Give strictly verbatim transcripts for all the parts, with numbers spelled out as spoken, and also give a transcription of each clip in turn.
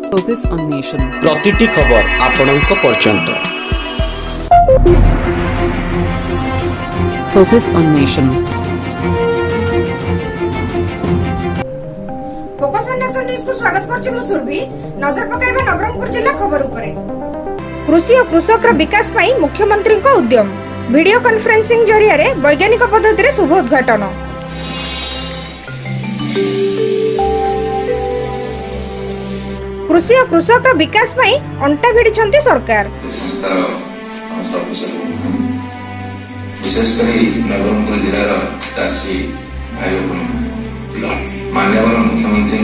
Focus on Nation. प्रतिटी खबर आपणंक पर्यंत। Focus on Nation. Focus on Nation News को स्वागत करछि मु सुरभि। नजर पकाइबा नवरंगपुर जिला खबर उपरे। कृषि और कृषकर विकास पई मुख्यमंत्री को उद्यम। वीडियो कॉन्फ्रेंसिंग जरिया रे वैज्ञानिक पद्धति रे शुभ उद्घाटन। कृषि और कृषकर विकास पई अंटा भिड़िछंती सरकार। विशेषकर नवरंगपुर जिलार चाषी भाई माननीय मुख्यमंत्री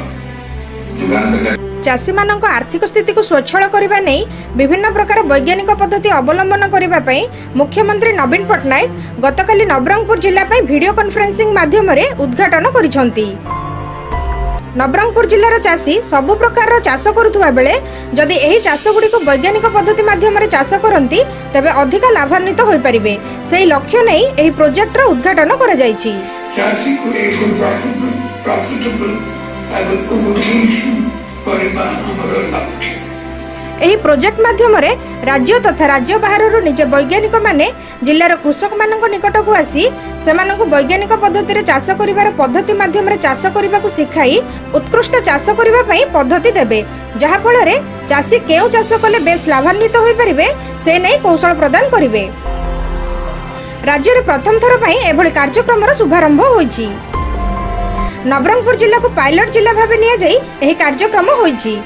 चाषी मानक आर्थिक स्थिति को स्वच्छल करने नहीं विभिन्न प्रकार वैज्ञानिक पद्धति अवलंबन करने मुख्यमंत्री नवीन पट्टनायक गतकाली नवरंगपुर जिला वीडियो कॉन्फ्रेंसिंग माध्यम उद्घाटन करिसेंती। नवरंगपुर जिलार चाषी सबु प्रकार चाष करुवा बेले जदि एही चाष गुडी को वैज्ञानिक पद्धति माध्यम चाष करती तेबे अधिक लाभान्वित हो पारिबे। सेही लक्ष्य नहीं एही प्रोजेक्ट रो उद्घाटन करा जायछि। चाषी को एक प्रॉफिटेबल एही प्रोजेक्ट माध्यम रे राज्य तथा राज्य बाहर निजे वैज्ञानिक माने जिल्लार कृषक मानक निकट को आसी सेमानकु वैज्ञानिक पद्धति रे चाष करिवार पद्धति माध्यम रे चाष करिबाकु सिखाई उत्कृष्ट चाष करिबा पई पद्धति देबे, जहा फल रे चाषी केउ चाष कले बेस लाभान्वित होई परिबे से नै कौशल प्रदान करिवे। राज्य रे प्रथम थर पई एभली कार्यक्रम रो शुभारंभ होईछि। नवरंगपुर जिला को पायलट जिला भाबे निया जाई एही कार्यक्रम होईछि।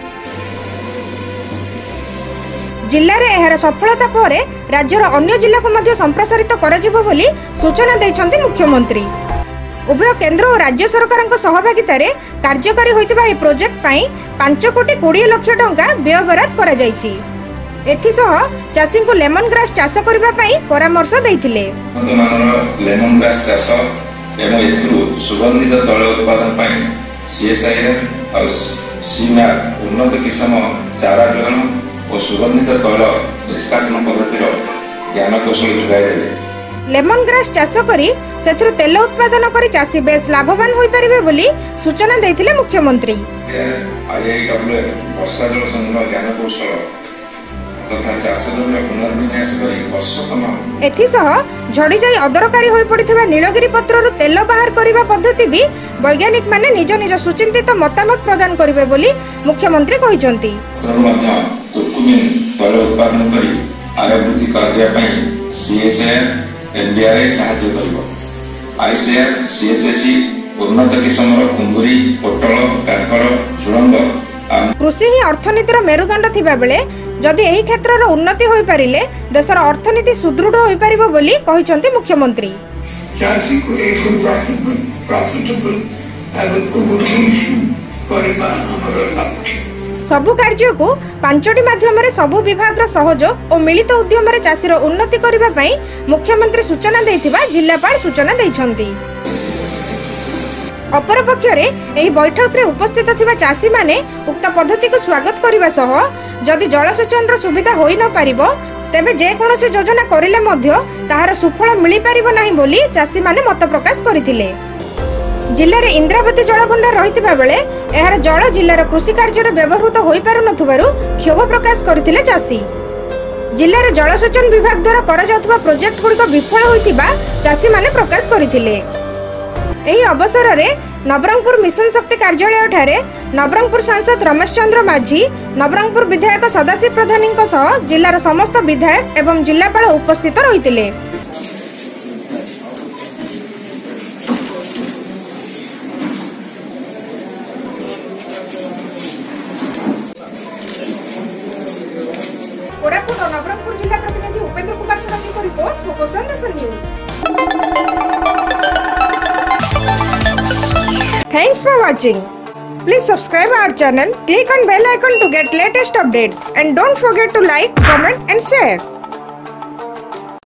जिल्ला रे एहार सफलता परे राज्यर अन्य जिला को मध्य संप्रसारित कराजिबो बोली सूचना दैछन्ती मुख्यमंत्री। उभय केंद्र और राज्य सरकारक सहभागिता रे कार्यकारी होइतिबा ए प्रोजेक्ट पई पांच कोटी बीस लाख टंका व्यय बराद करा जायछि। एथिसह चाषी को लेमन ग्रास चाष करबा पई परामर्श दैथिले। लेमन ग्रास चाष एवं एथुरु सुगंधित तैल उत्पादन पई सीएसआईआर और सीमा उन्नत किस्म चारा ग्रहण और सुगंधित तैल निष्कासन पद्धतिर ज्ञान कौशल जोगाई देले। लेमन ग्रास चाष करी सेथुरु तेल उत्पादन करी चाषी बेस लाभवान होई परिबे बोली सूचना दैथिले मुख्यमंत्री। आईआईडब्ल्यू वर्षा जल संग्रह ज्ञान कौशल तथा चाष जमीन पुनर्विन्यास करी वर्षतम एथिसह झड़ी जाई अदरकारी होई पड़िथिबा नीलगिरी पत्ररु तेल बाहर करिबा पद्धति भी वैज्ञानिक माने निज निज सुचिंतित मतामत प्रदान करिवे बोली मुख्यमंत्री कहिसंती। कुरकुमिन तैल उत्पादन करी आय वृद्धि कार्य पई सीएसआर एनडीआरआई सहायता करिवो। आईसीआर सीएचएससी उन्नत किस्मर कुंगुरी पोटल काकड़ झुलंग कृषि ही अर्थनीतिर मेरुदंड थिबा बेले जदि एही क्षेत्रर उन्नति होई परिले देशर अर्थनीति सुदृढ़ होई परिबो बोली कहिसंती मुख्यमंत्री। चाषी को एक प्रॉफिटेबल सबु कार्य को पांचटी माध्यम रे सबु विभाग रो सहयोग और मिलित उद्यम रे चाषीर उन्नति करिबा पई मुख्यमंत्री सूचना दैथिबा जिल्लापाल सूचना दैछंती। अपर पक्षरे एही बैठक रे उपस्थित थिबा चाषी माने उक्त पद्धति को स्वागत करिबा सह जदि जलसेचन रो सुविधा होई न पारिबो तेबे जे कोनोसी योजना करिले मध्य ताहार सुफल मिली पारिबो नाही बोली चाषी माने मत प्रकाश करिथिले। जिल्ला रे इंद्रावती जलभंडार रहितिबा बेले एहार जल जिल्लार कृषि कार्य रे व्यवहृत होई पारु नथुबारु क्षोभ प्रकाश करिथिले चाषी। जिल्ला रे जलसेचन विभाग द्वारा करा जाउतबा प्रोजेक्ट गुडी को विफल होइतिबा चाषी माने प्रकाश करिथिले। एही अवसर रे नवरंगपुर मिशन शक्ति कार्यालय ठारे नवरंगपुर सांसद रमेश चंद्र माझी नवरंगपुर विधायक सदाशिव प्रधानी सह जिल्लार समस्त विधायक एवं जिल्लापाल उपस्थित रहितिले। कोरापुट और नवरंगपुर जिला प्रतिनिधि उपेंद्र कुमार सोलंकी को report Focus on Nation News. Thanks for watching. Please subscribe our channel, click on bell icon to get latest updates and don't forget to like, comment and share.